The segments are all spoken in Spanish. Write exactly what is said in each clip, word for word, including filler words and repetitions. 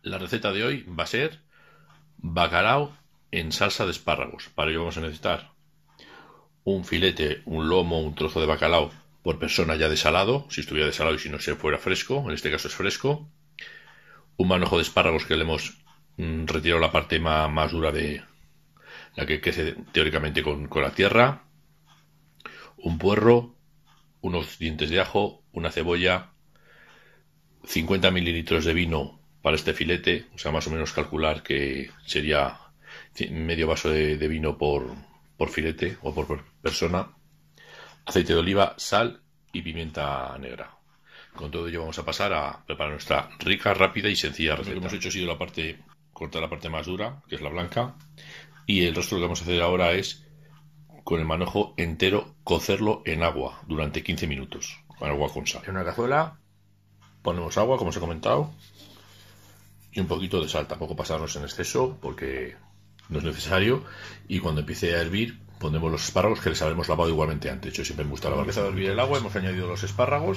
La receta de hoy va a ser bacalao en salsa de espárragos. Para ello vamos a necesitar un filete, un lomo, un trozo de bacalao por persona ya desalado, si estuviera desalado y si no se fuera fresco, en este caso es fresco. Un manojo de espárragos que le hemos mm, retirado la parte más, más dura de la que crece teóricamente con, con la tierra. Un puerro, unos dientes de ajo, una cebolla, cincuenta mililitros de vino para este filete, o sea, más o menos calcular que sería medio vaso de, de vino por, por filete o por, por persona, aceite de oliva, sal y pimienta negra. Con todo ello vamos a pasar a preparar nuestra rica, rápida y sencilla receta. Lo que hemos hecho ha sido la parte, cortar la parte más dura, que es la blanca, y el resto lo que vamos a hacer ahora es, con el manojo entero, cocerlo en agua durante quince minutos, con agua con sal. En una cazuela ponemos agua, como os he comentado, y un poquito de sal, tampoco pasarnos en exceso porque no es necesario, y cuando empiece a hervir pondremos los espárragos que les habremos lavado igualmente antes. Yo siempre me gusta lavar. Empezado a hervir el agua, hemos añadido los espárragos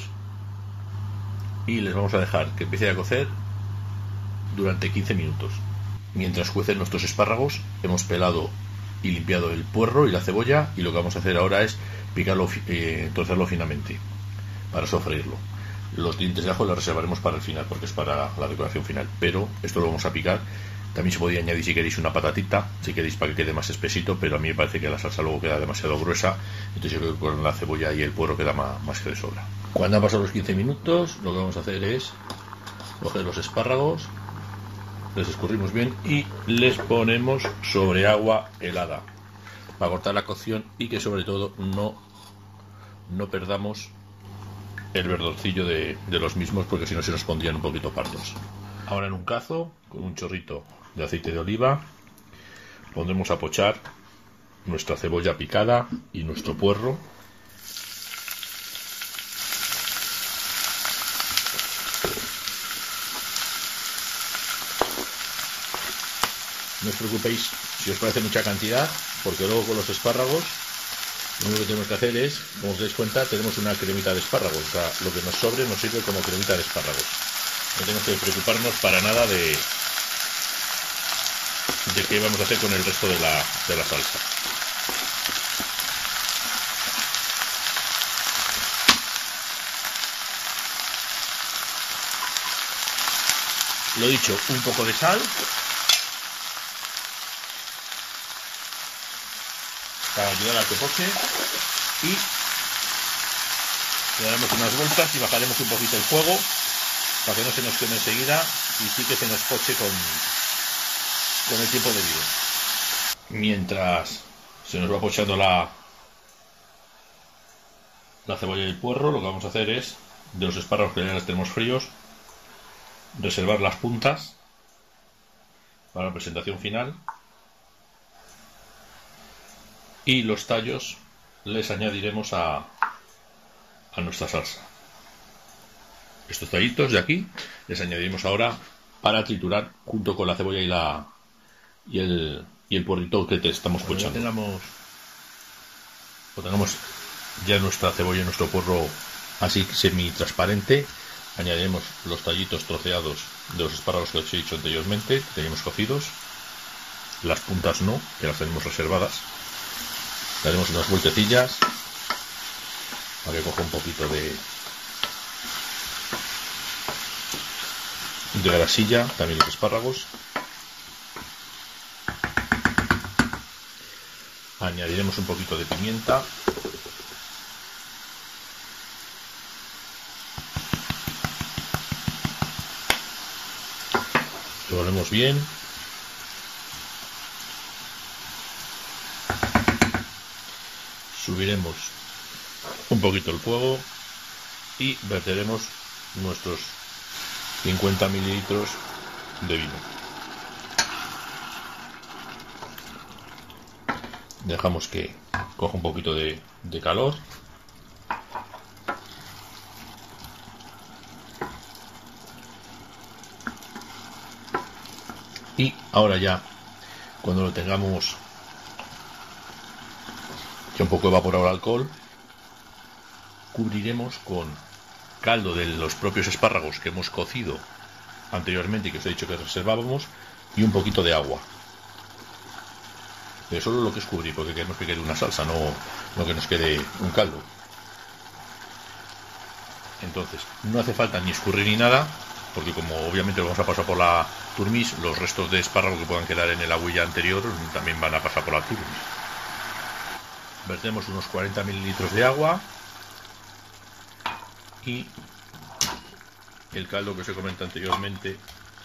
y les vamos a dejar que empiece a cocer durante quince minutos. Mientras cuecen nuestros espárragos, hemos pelado y limpiado el puerro y la cebolla, y lo que vamos a hacer ahora es picarlo, eh, trocearlo finamente para sofreírlo. Los dientes de ajo los reservaremos para el final porque es para la decoración final, pero esto lo vamos a picar. También se podría añadir, si queréis, una patatita, si queréis, para que quede más espesito, pero a mí me parece que la salsa luego queda demasiado gruesa, entonces yo creo que con la cebolla y el puerro queda más, más que de sobra. Cuando han pasado los quince minutos, lo que vamos a hacer es coger los espárragos, les escurrimos bien y les ponemos sobre agua helada para cortar la cocción y que sobre todo no, no perdamos el verdorcillo de, de los mismos, porque si no se nos pondrían un poquito pardos. Ahora en un cazo con un chorrito de aceite de oliva pondremos a pochar nuestra cebolla picada y nuestro puerro. No os preocupéis si os parece mucha cantidad, porque luego con los espárragos lo único que tenemos que hacer es, como os dais cuenta, tenemos una cremita de espárragos, o sea, lo que nos sobre nos sirve como cremita de espárragos. No tenemos que preocuparnos para nada de, de qué vamos a hacer con el resto de la, de la salsa. Lo dicho, un poco de sal para ayudar a que poche, y le daremos unas vueltas y bajaremos un poquito el fuego para que no se nos queme enseguida y sí que se nos poche con, con el tiempo debido. Mientras se nos va pochando la, la cebolla y el puerro, lo que vamos a hacer es, de los espárragos que ya los tenemos fríos, reservar las puntas para la presentación final, y los tallos les añadiremos a, a nuestra salsa. Estos tallitos de aquí les añadiremos ahora para triturar junto con la cebolla y la y el, y el puerrito que te estamos pochando. Cuando tengamos, o tengamos ya nuestra cebolla y nuestro puerro así semi transparente, añadiremos los tallitos troceados de los espárragos que os he dicho anteriormente, que teníamos cocidos. Las puntas no, que las tenemos reservadas. Daremos unas vueltecillas para que coja un poquito de, de grasilla, también los espárragos. Añadiremos un poquito de pimienta. Lo haremos bien. Subiremos un poquito el fuego y verteremos nuestros cincuenta mililitros de vino. Dejamos que coja un poquito de, de calor. Y ahora ya, cuando lo tengamos que un poco evaporado el alcohol, cubriremos con caldo de los propios espárragos que hemos cocido anteriormente y que os he dicho que reservábamos, y un poquito de agua. Pero solo lo que es cubrir, porque queremos que quede una salsa, no, no que nos quede un caldo. Entonces, no hace falta ni escurrir ni nada, porque como obviamente lo vamos a pasar por la turmis, los restos de espárrago que puedan quedar en el agüilla anterior también van a pasar por la turmis. Vertemos unos cuarenta mililitros de agua y el caldo que os he comentado anteriormente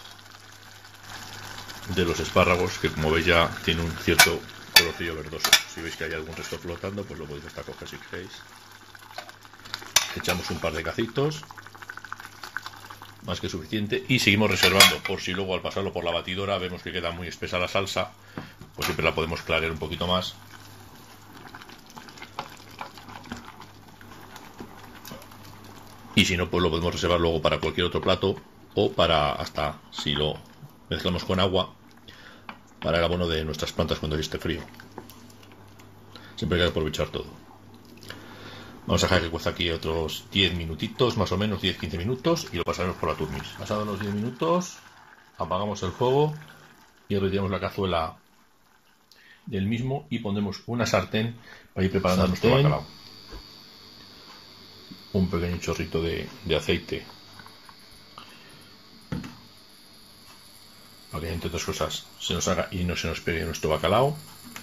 de los espárragos, que como veis ya tiene un cierto colorcillo verdoso. Si veis que hay algún resto flotando, pues lo podéis hasta coger si queréis. Echamos un par de cacitos, más que suficiente, y seguimos reservando por si luego al pasarlo por la batidora vemos que queda muy espesa la salsa, pues siempre la podemos clarear un poquito más. Y si no, pues lo podemos reservar luego para cualquier otro plato, o para hasta, si lo mezclamos con agua, para el abono de nuestras plantas cuando esté frío. Siempre hay que aprovechar todo. Vamos a dejar que cueza aquí otros diez minutitos, más o menos diez a quince minutos, y lo pasaremos por la turmis. Pasados los diez minutos, apagamos el fuego y retiramos la cazuela del mismo y pondremos una sartén para ir preparando sartén, nuestro bacalao. Un pequeño chorrito de, de aceite para que, entre otras cosas, se nos haga y no se nos pegue nuestro bacalao.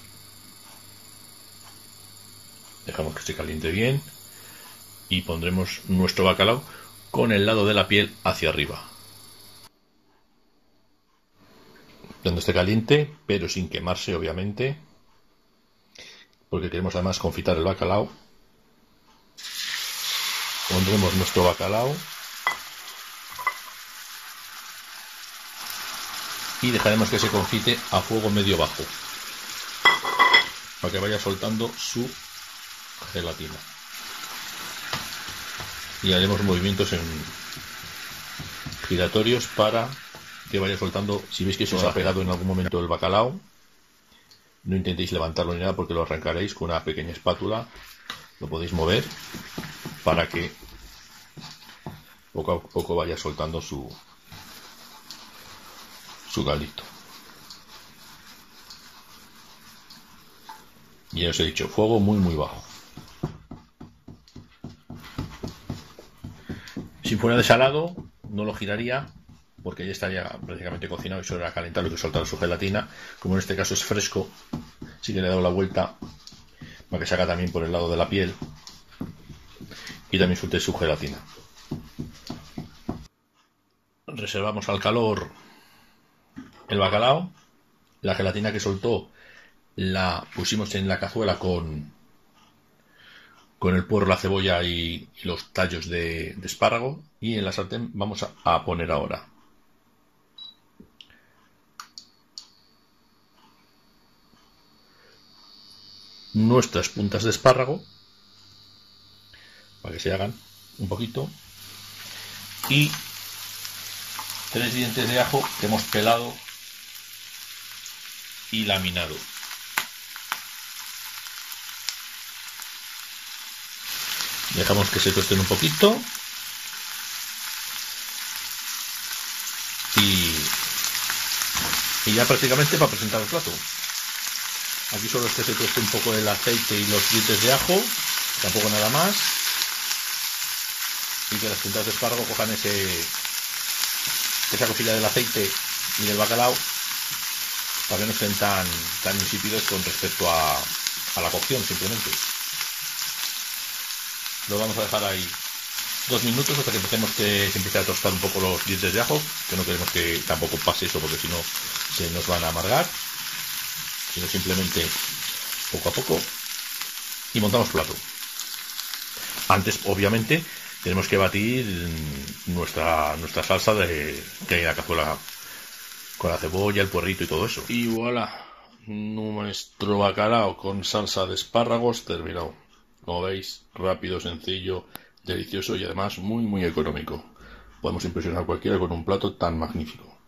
Dejamos que se caliente bien y pondremos nuestro bacalao con el lado de la piel hacia arriba. Cuando esté caliente, pero sin quemarse, obviamente, porque queremos además confitar el bacalao. Pondremos nuestro bacalao y dejaremos que se confite a fuego medio bajo para que vaya soltando su gelatina, y haremos movimientos en giratorios para que vaya soltando. Si veis que se os ha pegado en algún momento el bacalao, no intentéis levantarlo ni nada, porque lo arrancaréis con una pequeña espátula. Lo podéis mover para que poco a poco vaya soltando su su caldito. Y ya os he dicho, fuego muy muy bajo. Si fuera de salado, no lo giraría, porque ya estaría prácticamente cocinado y solo era calentarlo y que soltar su gelatina. Como en este caso es fresco, sí que le he dado la vuelta para que se haga también por el lado de la piel y también suelte su gelatina. Reservamos al calor el bacalao. La gelatina que soltó la pusimos en la cazuela con con el puerro, la cebolla y, y los tallos de, de espárrago, y en la sartén vamos a, a poner ahora nuestras puntas de espárrago para que se hagan un poquito, y tres dientes de ajo que hemos pelado y laminado. Dejamos que se tosten un poquito y, y ya prácticamente para presentar el plato. Aquí solo es que se tueste un poco el aceite y los dientes de ajo, tampoco nada más, y que las puntas de espárrago cojan ese esa cosilla del aceite y del bacalao para que no estén tan, tan insípidos con respecto a, a la cocción. Simplemente lo vamos a dejar ahí dos minutos hasta que empecemos que se empiece a tostar un poco los dientes de ajo, que no queremos que tampoco pase eso, porque si no se nos van a amargar, sino simplemente poco a poco, y montamos plato. Antes, obviamente, tenemos que batir nuestra nuestra salsa de, que hay en la cazuela, con la cebolla, el puerrito y todo eso. Y voilà, nuestro bacalao con salsa de espárragos terminado. Como veis, rápido, sencillo, delicioso y además muy muy económico. Podemos impresionar a cualquiera con un plato tan magnífico.